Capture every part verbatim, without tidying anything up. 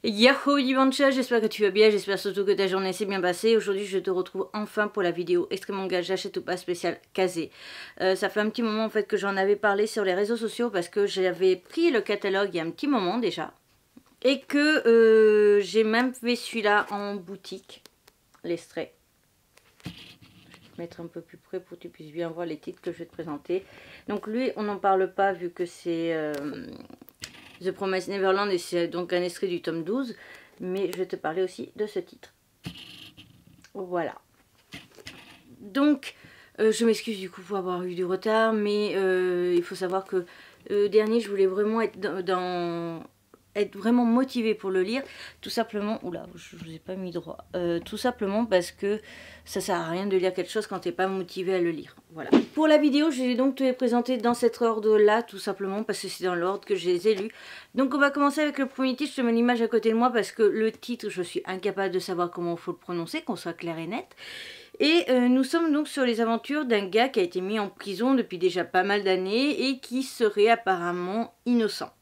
Yahoo Dimanche, j'espère que tu vas bien, j'espère surtout que ta journée s'est bien passée. Aujourd'hui je te retrouve enfin pour la vidéo Extrême Manga j'achète ou pas spécial Kazé. Euh, ça fait un petit moment en fait que j'en avais parlé sur les réseaux sociaux parce que j'avais pris le catalogue il y a un petit moment déjà. Et que euh, j'ai même fait celui-là en boutique, l'extrait. Je vais te mettre un peu plus près pour que tu puisses bien voir les titres que je vais te présenter. Donc lui on n'en parle pas vu que c'est... Euh, The Promised Neverland et c'est donc un extrait du tome douze, mais je vais te parler aussi de ce titre. Voilà. Donc, euh, je m'excuse du coup pour avoir eu du retard, mais euh, il faut savoir que euh, dernier, je voulais vraiment être dans, dans être vraiment motivée pour le lire, tout simplement, oula, je vous ai pas mis droit, euh, tout simplement parce que ça sert à rien de lire quelque chose quand t'es pas motivé à le lire, voilà. Pour la vidéo, je vais donc te les présenter dans cet ordre-là, tout simplement, parce que c'est dans l'ordre que je les ai lus. Donc on va commencer avec le premier titre, je te mets l'image à côté de moi, parce que le titre, je suis incapable de savoir comment il faut le prononcer, qu'on soit clair et net. Et euh, nous sommes donc sur les aventures d'un gars qui a été mis en prison depuis déjà pas mal d'années, et qui serait apparemment innocent.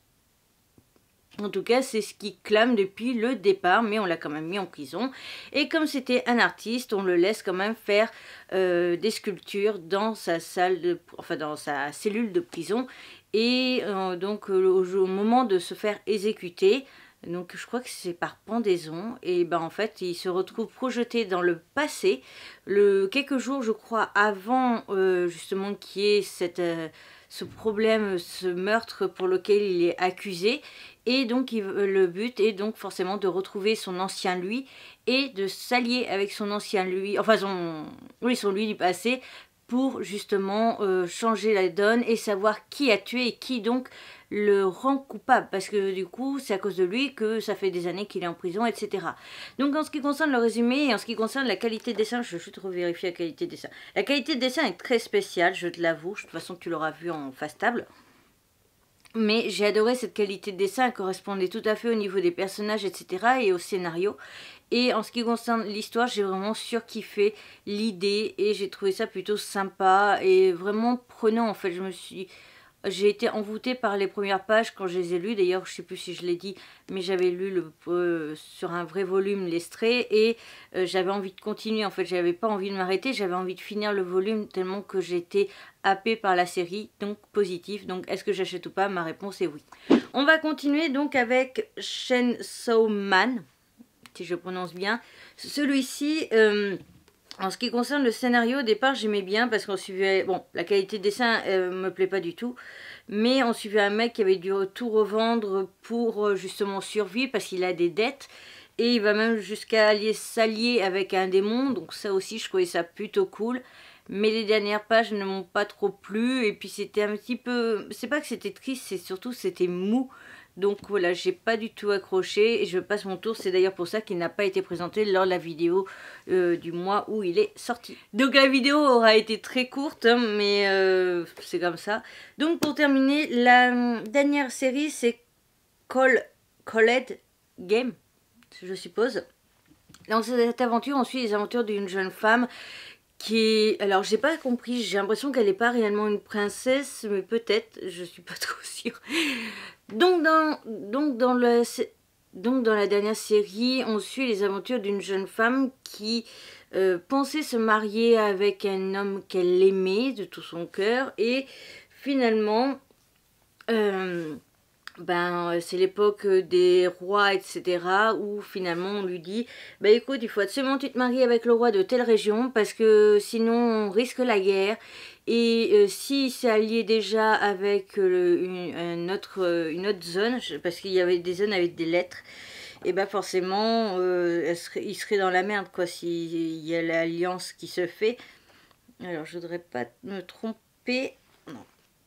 En tout cas, c'est ce qu'il clame depuis le départ, mais on l'a quand même mis en prison. Et comme c'était un artiste, on le laisse quand même faire euh, des sculptures dans sa salle de, enfin dans sa cellule de prison. Et euh, donc euh, au, au moment de se faire exécuter, donc je crois que c'est par pendaison, et ben en fait il se retrouve projeté dans le passé, le quelques jours je crois avant euh, justement qu'il y ait cette euh, ce problème, ce meurtre pour lequel il est accusé. Et donc il, le but est donc forcément de retrouver son ancien lui et de s'allier avec son ancien lui, enfin son, oui, son lui du passé, pour justement euh, changer la donne et savoir qui a tué et qui donc le rend coupable, parce que du coup c'est à cause de lui que ça fait des années qu'il est en prison, et cetera. Donc en ce qui concerne le résumé et en ce qui concerne la qualité de dessin, je vais juste revérifier la qualité de dessin. La qualité de dessin est très spéciale, je te l'avoue, de toute façon tu l'auras vu en face table. Mais j'ai adoré cette qualité de dessin, elle correspondait tout à fait au niveau des personnages, et cetera et au scénario. Et en ce qui concerne l'histoire, j'ai vraiment surkiffé l'idée et j'ai trouvé ça plutôt sympa et vraiment prenant en fait. Je me suis... J'ai été envoûtée par les premières pages quand je les ai lues. D'ailleurs, je ne sais plus si je l'ai dit, mais j'avais lu le, euh, sur un vrai volume l'extrait et euh, j'avais envie de continuer. En fait, j'avais pas envie de m'arrêter, j'avais envie de finir le volume tellement que j'étais happée par la série, donc positif. Donc, est-ce que j'achète ou pas? Ma réponse est oui. On va continuer donc avec Chainsaw Man, si je prononce bien. Celui-ci... Euh, En ce qui concerne le scénario, au départ j'aimais bien parce qu'on suivait... Bon, la qualité de dessin euh, me plaît pas du tout. Mais on suivait un mec qui avait dû tout revendre pour euh, justement survivre parce qu'il a des dettes. Et il va même jusqu'à s'allier avec un démon. Donc ça aussi je trouvais ça plutôt cool. Mais les dernières pages ne m'ont pas trop plu. Et puis c'était un petit peu... C'est pas que c'était triste, c'est surtout c'était mou. Donc voilà, j'ai pas du tout accroché et je passe mon tour. C'est d'ailleurs pour ça qu'il n'a pas été présenté lors de la vidéo euh, du mois où il est sorti. Donc la vidéo aura été très courte, hein, mais euh, c'est comme ça. Donc pour terminer, la dernière série c'est Call Called Game, je suppose. Dans cette aventure, on suit les aventures d'une jeune femme qui est... Alors j'ai pas compris, j'ai l'impression qu'elle n'est pas réellement une princesse, mais peut-être, je suis pas trop sûre. Donc dans, donc, dans le, donc dans la dernière série, on suit les aventures d'une jeune femme qui euh, pensait se marier avec un homme qu'elle aimait de tout son cœur. Et finalement, euh, ben, c'est l'époque des rois, et cetera. Où finalement on lui dit, bah écoute, il faut absolument que tu te maries avec le roi de telle région parce que sinon on risque la guerre. Et euh, si c'est allié déjà avec euh, une, un autre, euh, une autre zone, parce qu'il y avait des zones avec des lettres, et ben forcément, euh, elle serait, il serait dans la merde, quoi, s'il y a l'alliance qui se fait. Alors, je voudrais pas me tromper. Non.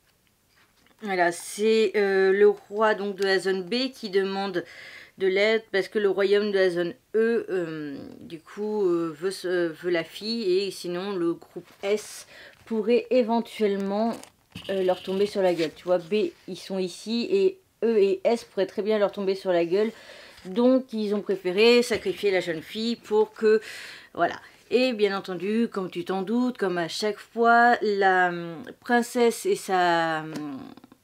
Voilà, c'est euh, le roi donc de la zone B qui demande de l'aide parce que le royaume de la zone E, euh, du coup, euh, veut, euh, veut la fille et sinon le groupe S pourrait éventuellement euh, leur tomber sur la gueule. Tu vois, B, ils sont ici et E et S pourraient très bien leur tomber sur la gueule. Donc, ils ont préféré sacrifier la jeune fille pour que... Voilà. Et bien entendu, comme tu t'en doutes, comme à chaque fois, la euh, princesse et sa...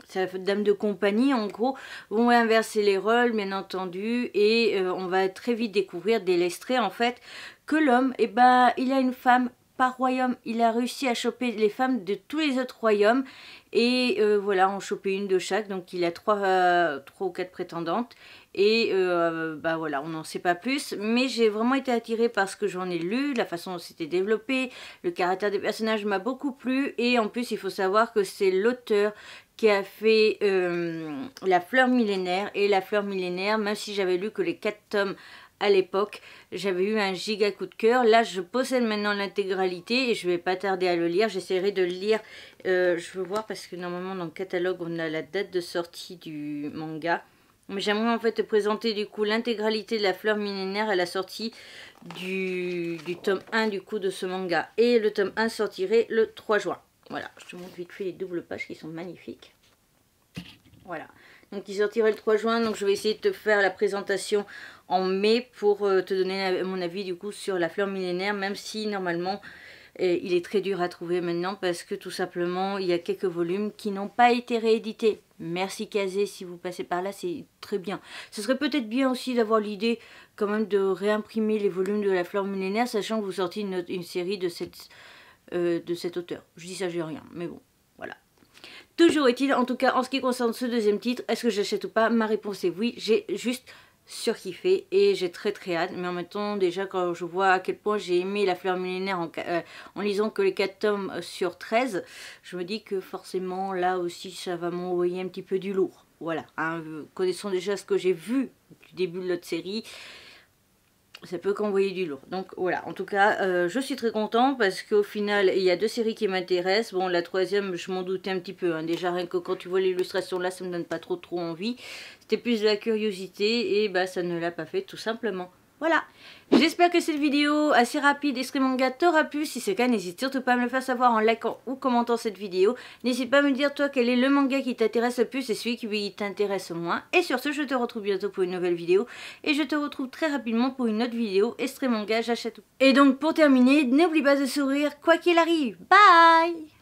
sa dame de compagnie en gros, vont inverser les rôles bien entendu, et euh, on va très vite découvrir dès l'extrait en fait que l'homme, eh ben, il a une femme par royaume, il a réussi à choper les femmes de tous les autres royaumes, et euh, voilà, en choper une de chaque, donc il a trois, euh, trois ou quatre prétendantes, et euh, bah voilà, on n'en sait pas plus, mais j'ai vraiment été attirée par ce que j'en ai lu, la façon dont c'était développé, le caractère des personnages m'a beaucoup plu, et en plus il faut savoir que c'est l'auteur qui a fait euh, La Fleur Millénaire, et La Fleur Millénaire, même si j'avais lu que les quatre tomes à l'époque, j'avais eu un giga coup de cœur. Là, je possède maintenant l'intégralité et je vais pas tarder à le lire. J'essaierai de le lire, euh, je veux voir parce que normalement dans le catalogue, on a la date de sortie du manga. Mais j'aimerais en fait te présenter du coup l'intégralité de La Fleur Millénaire à la sortie du, du tome un du coup de ce manga. Et le tome un sortirait le trois juin. Voilà, je te montre vite fait les doubles pages qui sont magnifiques. Voilà, donc il sortirait le trois juin, donc je vais essayer de te faire la présentation en mai pour euh, te donner mon avis du coup sur La Fleur Millénaire, même si normalement euh, il est très dur à trouver maintenant parce que tout simplement il y a quelques volumes qui n'ont pas été réédités. Merci Kazé, si vous passez par là, c'est très bien. Ce serait peut-être bien aussi d'avoir l'idée quand même de réimprimer les volumes de La Fleur Millénaire, sachant que vous sortez une, une série de, cette, euh, de cet auteur. Je dis ça, j'ai rien, mais bon, voilà. Toujours est-il, en tout cas en ce qui concerne ce deuxième titre, est-ce que j'achète ou pas? Ma réponse est oui, j'ai juste surkiffé et j'ai très très hâte. Mais en même temps, déjà quand je vois à quel point j'ai aimé La Fleur Millénaire en, euh, en lisant que les quatre tomes sur treize, je me dis que forcément là aussi ça va m'envoyer un petit peu du lourd. Voilà, hein, connaissant déjà ce que j'ai vu du début de l'autre série, ça peut qu'envoyer du lourd. Donc voilà, en tout cas, euh, je suis très content parce qu'au final, il y a deux séries qui m'intéressent. Bon, la troisième, je m'en doutais un petit peu. Hein. Déjà, rien que quand tu vois l'illustration là, ça me donne pas trop trop envie. C'était plus de la curiosité et bah ça ne l'a pas fait tout simplement. Voilà, j'espère que cette vidéo assez rapide Extreme Manga t'aura plu. Si c'est le cas, n'hésite surtout pas à me le faire savoir en likant ou commentant cette vidéo. N'hésite pas à me dire toi quel est le manga qui t'intéresse le plus et celui qui t'intéresse le moins. Et sur ce, je te retrouve bientôt pour une nouvelle vidéo. Et je te retrouve très rapidement pour une autre vidéo Extreme Manga, j'achète tout. Et donc pour terminer, n'oublie pas de sourire quoi qu'il arrive. Bye!